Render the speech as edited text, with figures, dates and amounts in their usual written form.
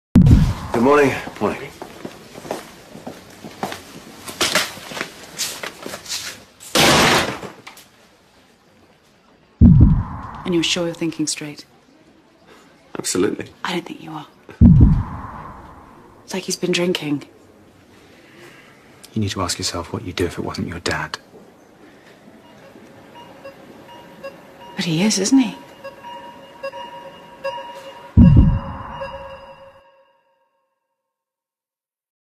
Good morning. Morning. And you're sure you're thinking straight? Absolutely. I don't think you are. It's like he's been drinking. You need to ask yourself what you'd do if it wasn't your dad. But he is, isn't he?